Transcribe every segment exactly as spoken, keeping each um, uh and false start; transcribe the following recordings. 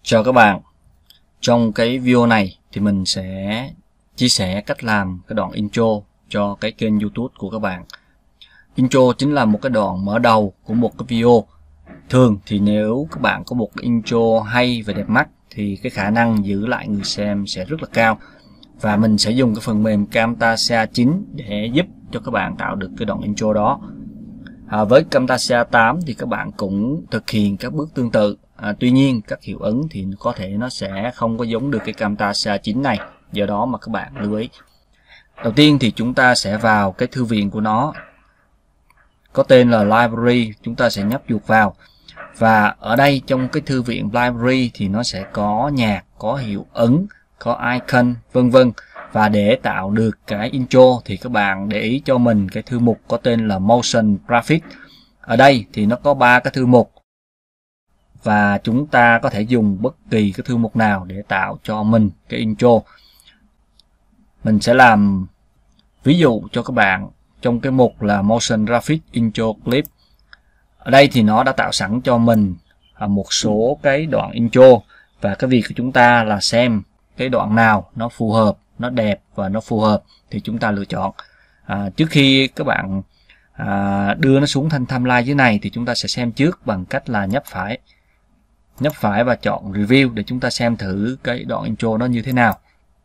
Chào các bạn. Trong cái video này thì mình sẽ chia sẻ cách làm cái đoạn intro cho cái kênh YouTube của các bạn. Intro chính là một cái đoạn mở đầu của một cái video. Thường thì nếu các bạn có một cái intro hay và đẹp mắt thì cái khả năng giữ lại người xem sẽ rất là cao. Và mình sẽ dùng cái phần mềm Camtasia chín để giúp cho các bạn tạo được cái đoạn intro đó. À, với Camtasia tám thì các bạn cũng thực hiện các bước tương tự. À, tuy nhiên các hiệu ứng thì có thể nó sẽ không có giống được cái Camtasia chín này, do đó mà các bạn lưu ý. Đầu tiên thì chúng ta sẽ vào cái thư viện của nó, có tên là Library. Chúng ta sẽ nhấp chuột vào, và ở đây trong cái thư viện Library thì nó sẽ có nhạc, có hiệu ứng, có icon, vân vân. Và để tạo được cái intro thì các bạn để ý cho mình cái thư mục có tên là Motion Graphics. Ở đây thì nó có ba cái thư mục, và chúng ta có thể dùng bất kỳ cái thư mục nào để tạo cho mình cái intro. Mình sẽ làm ví dụ cho các bạn trong cái mục là Motion Graphics Intro Clip. Ở đây thì nó đã tạo sẵn cho mình một số cái đoạn intro, và cái việc của chúng ta là xem cái đoạn nào nó phù hợp, nó đẹp và nó phù hợp thì chúng ta lựa chọn. À, trước khi các bạn à, đưa nó xuống thanh timeline dưới này thì chúng ta sẽ xem trước bằng cách là nhấp phải nhấp phải và chọn review để chúng ta xem thử cái đoạn intro nó như thế nào.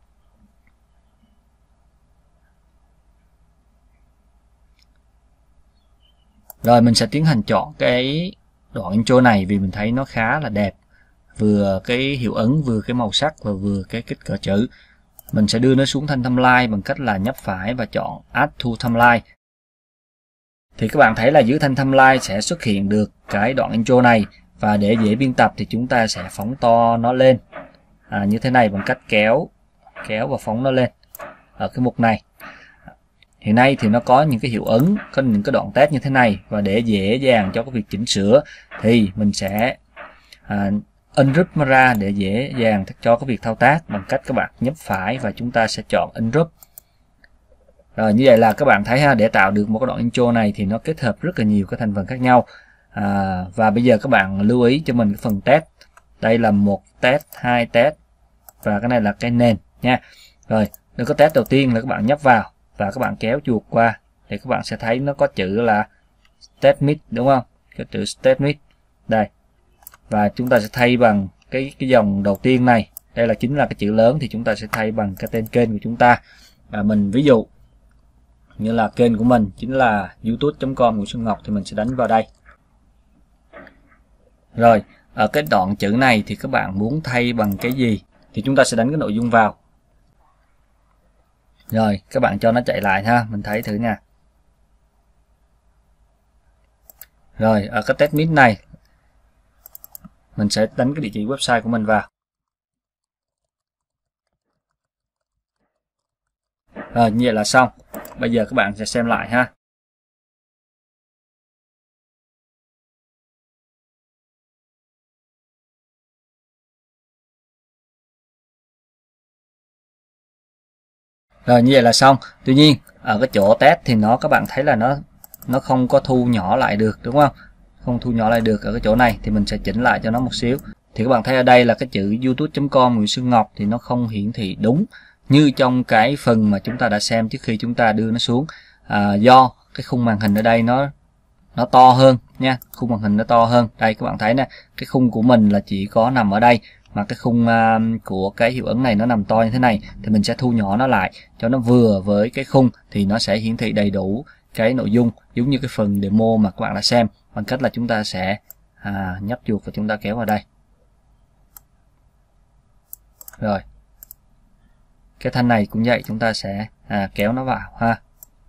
Rồi mình sẽ tiến hành chọn cái đoạn intro này vì mình thấy nó khá là đẹp, vừa cái hiệu ứng, vừa cái màu sắc và vừa cái kích cỡ chữ. Mình sẽ đưa nó xuống thanh timeline bằng cách là nhấp phải và chọn Add to Timeline. Thì các bạn thấy là dưới thanh timeline sẽ xuất hiện được cái đoạn intro này, và để dễ biên tập thì chúng ta sẽ phóng to nó lên à, như thế này bằng cách kéo kéo và phóng nó lên ở cái mục này. Hiện nay thì nó có những cái hiệu ứng, có những cái đoạn test như thế này, và để dễ dàng cho cái việc chỉnh sửa thì mình sẽ à, ungroup nó ra để dễ dàng cho cái việc thao tác bằng cách các bạn nhấp phải và chúng ta sẽ chọn ungroup. Rồi như vậy là các bạn thấy ha, để tạo được một cái đoạn intro này thì nó kết hợp rất là nhiều các thành phần khác nhau. À, và bây giờ các bạn lưu ý cho mình cái phần test. Đây là một test, hai test và cái này là cái nền nha. Rồi, đây có test đầu tiên là các bạn nhấp vào và các bạn kéo chuột qua thì các bạn sẽ thấy nó có chữ là test mic, đúng không? Cái chữ test mic đây. Và chúng ta sẽ thay bằng cái cái dòng đầu tiên này, đây là chính là cái chữ lớn, thì chúng ta sẽ thay bằng cái tên kênh của chúng ta. Và mình ví dụ như là kênh của mình chính là youtube chấm com Nguyễn Xuân Ngọc thì mình sẽ đánh vào đây. Rồi, ở cái đoạn chữ này thì các bạn muốn thay bằng cái gì thì chúng ta sẽ đánh cái nội dung vào. Rồi, các bạn cho nó chạy lại ha, mình thấy thử nha. Rồi, ở cái test mic này mình sẽ đánh cái địa chỉ website của mình vào. Rồi, như vậy là xong. Bây giờ các bạn sẽ xem lại ha. Rồi như vậy là xong. Tuy nhiên ở cái chỗ test thì nó các bạn thấy là nó nó không có thu nhỏ lại được, đúng không? Không thu nhỏ lại được ở cái chỗ này thì mình sẽ chỉnh lại cho nó một xíu. Thì các bạn thấy ở đây là cái chữ youtube chấm com Nguyễn Xuân Ngọc thì nó không hiển thị đúng như trong cái phần mà chúng ta đã xem trước khi chúng ta đưa nó xuống. À, do cái khung màn hình ở đây nó nó to hơn nha, khung màn hình nó to hơn. Đây các bạn thấy nè, cái khung của mình là chỉ có nằm ở đây, mà cái khung uh, của cái hiệu ứng này nó nằm to như thế này, thì mình sẽ thu nhỏ nó lại cho nó vừa với cái khung thì nó sẽ hiển thị đầy đủ cái nội dung giống như cái phần demo mà các bạn đã xem, bằng cách là chúng ta sẽ à, nhấp chuột và chúng ta kéo vào đây. Rồi cái thanh này cũng vậy, chúng ta sẽ à, kéo nó vào ha.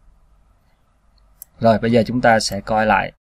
Rồi bây giờ chúng ta sẽ coi lại.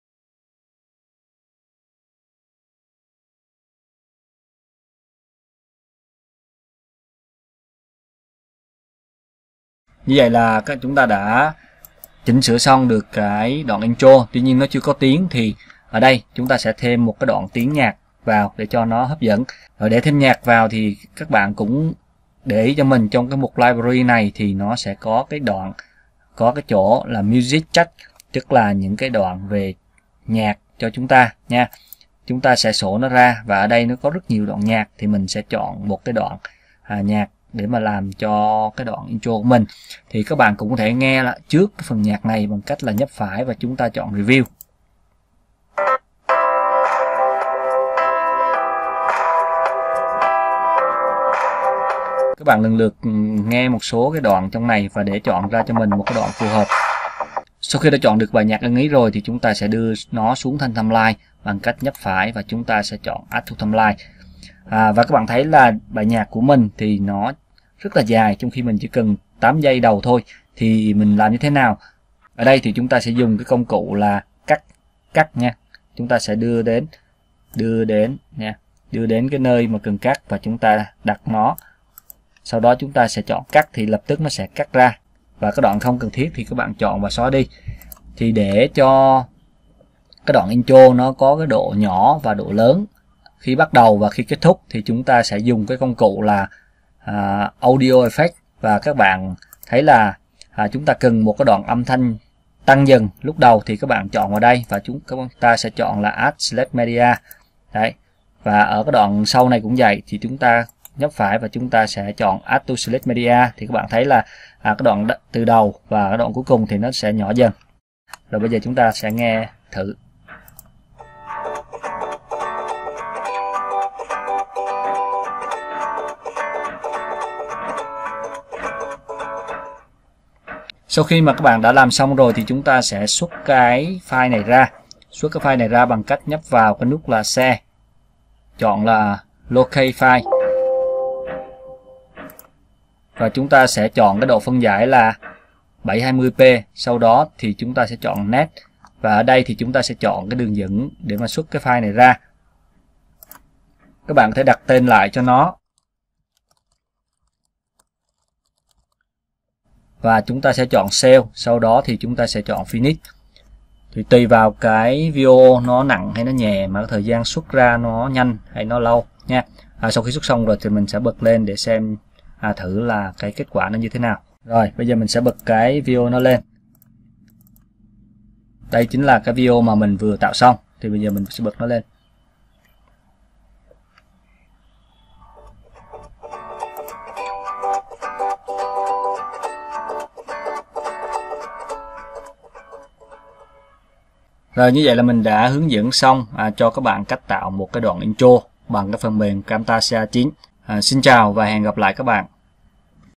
Như vậy là các chúng ta đã chỉnh sửa xong được cái đoạn intro. Tuy nhiên nó chưa có tiếng thì ở đây chúng ta sẽ thêm một cái đoạn tiếng nhạc vào để cho nó hấp dẫn. Rồi để thêm nhạc vào thì các bạn cũng để ý cho mình trong cái mục library này thì nó sẽ có cái đoạn, có cái chỗ là music track, tức là những cái đoạn về nhạc cho chúng ta nha. chúng ta sẽ sổ nó ra, và ở đây nó có rất nhiều đoạn nhạc thì mình sẽ chọn một cái đoạn à, nhạc để mà làm cho cái đoạn intro của mình. Thì các bạn cũng có thể nghe là trước cái phần nhạc này bằng cách là nhấp phải và chúng ta chọn review. Các bạn lần lượt nghe một số cái đoạn trong này và để chọn ra cho mình một cái đoạn phù hợp. Sau khi đã chọn được bài nhạc ưng ý rồi thì chúng ta sẽ đưa nó xuống thanh timeline bằng cách nhấp phải và chúng ta sẽ chọn Add to Timeline. À, và các bạn thấy là bài nhạc của mình thì nó rất là dài, trong khi mình chỉ cần tám giây đầu thôi. Thì mình làm như thế nào? Ở đây thì chúng ta sẽ dùng cái công cụ là cắt cắt nha. Chúng ta sẽ đưa đến đưa đến nha, đưa đến cái nơi mà cần cắt và chúng ta đặt nó. Sau đó chúng ta sẽ chọn cắt thì lập tức nó sẽ cắt ra. Và cái đoạn không cần thiết thì các bạn chọn và xóa đi. Thì để cho cái đoạn intro nó có cái độ nhỏ và độ lớn khi bắt đầu và khi kết thúc thì chúng ta sẽ dùng cái công cụ là à, audio effect. Và các bạn thấy là à, chúng ta cần một cái đoạn âm thanh tăng dần lúc đầu thì các bạn chọn vào đây và chúng các ta sẽ chọn là Add Select Media. Đấy. Và ở cái đoạn sau này cũng vậy, thì chúng ta nhấp phải và chúng ta sẽ chọn Add to Select Media. Thì các bạn thấy là à, cái đoạn từ đầu và cái đoạn cuối cùng thì nó sẽ nhỏ dần. Rồi bây giờ chúng ta sẽ nghe thử. Sau khi mà các bạn đã làm xong rồi thì chúng ta sẽ xuất cái file này ra. Xuất cái file này ra bằng cách nhấp vào cái nút là Share. Chọn là Locate File. Và chúng ta sẽ chọn cái độ phân giải là bảy trăm hai mươi p. Sau đó thì chúng ta sẽ chọn Net. Và ở đây thì chúng ta sẽ chọn cái đường dẫn để mà xuất cái file này ra. Các bạn có thể đặt tên lại cho nó. Và chúng ta sẽ chọn Save. Sau đó thì chúng ta sẽ chọn Finish. Thì tùy vào cái video nó nặng hay nó nhẹ mà thời gian xuất ra nó nhanh hay nó lâu nha. À, sau khi xuất xong rồi thì mình sẽ bật lên để xem à, thử là cái kết quả nó như thế nào. Rồi bây giờ mình sẽ bật cái video nó lên. Đây chính là cái video mà mình vừa tạo xong. Thì bây giờ mình sẽ bật nó lên. Rồi như vậy là mình đã hướng dẫn xong à, cho các bạn cách tạo một cái đoạn intro bằng cái phần mềm Camtasia chín. À, xin chào và hẹn gặp lại các bạn.